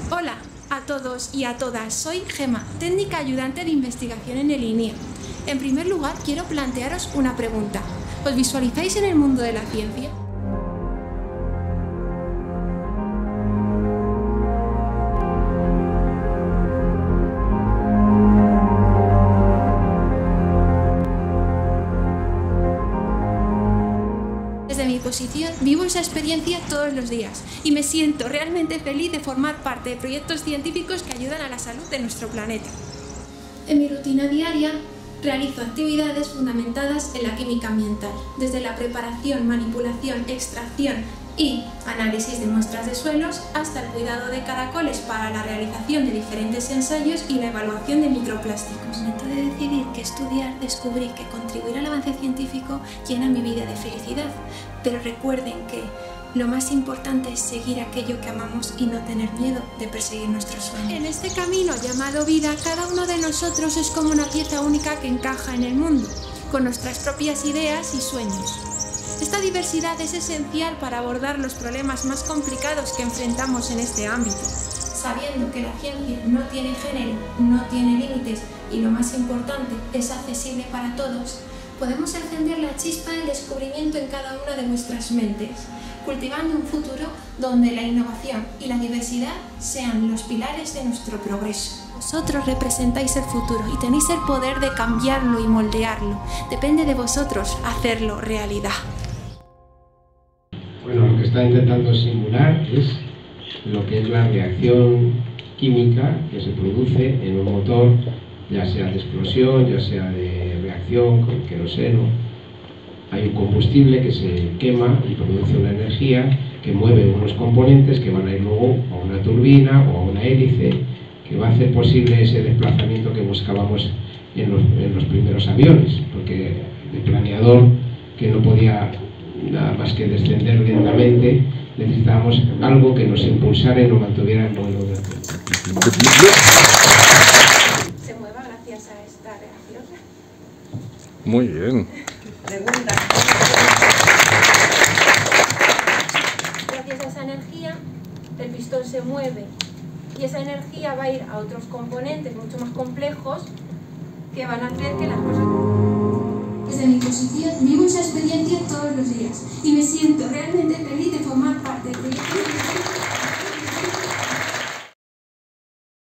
Hola a todos y a todas, soy Gemma, técnica ayudante de investigación en el INIE. En primer lugar, quiero plantearos una pregunta. ¿Os visualizáis en el mundo de la ciencia? Desde mi posición vivo esa experiencia todos los días y me siento realmente feliz de formar parte de proyectos científicos que ayudan a la salud de nuestro planeta. En mi rutina diaria realizo actividades fundamentadas en la química ambiental, desde la preparación, manipulación, extracción y análisis de muestras de suelos hasta el cuidado de caracoles para la realización de diferentes ensayos y la evaluación de microplásticos. Al momento de decidir qué estudiar, descubrí que contribuir al avance científico llena mi vida de felicidad, pero recuerden que lo más importante es seguir aquello que amamos y no tener miedo de perseguir nuestros sueños. En este camino llamado vida, cada uno de nosotros es como una pieza única que encaja en el mundo, con nuestras propias ideas y sueños. Esta diversidad es esencial para abordar los problemas más complicados que enfrentamos en este ámbito. Sabiendo que la ciencia no tiene género, no tiene límites y lo más importante, es accesible para todos, podemos encender la chispa del descubrimiento en cada una de nuestras mentes, cultivando un futuro donde la innovación y la diversidad sean los pilares de nuestro progreso. Vosotros representáis el futuro y tenéis el poder de cambiarlo y moldearlo. Depende de vosotros hacerlo realidad. Bueno, lo que está intentando simular es lo que es la reacción química que se produce en un motor, ya sea de explosión, ya sea de reacción con queroseno. Hay un combustible que se quema y produce una energía que mueve unos componentes que van a ir luego a una turbina o a una hélice, que va a hacer posible ese desplazamiento que buscábamos en los primeros aviones, porque el planeador, que no podía nada más que descender lentamente, necesitábamos algo que nos impulsara y nos mantuviera en vuelo. Se mueva gracias a esta reacción. Muy bien. Pregunta. Gracias a esa energía, el pistón se mueve y esa energía va a ir a otros componentes mucho más complejos que van a hacer que las cosas... Desde mi posición vivo esa experiencia todos los días y me siento realmente feliz de formar parte del proyecto.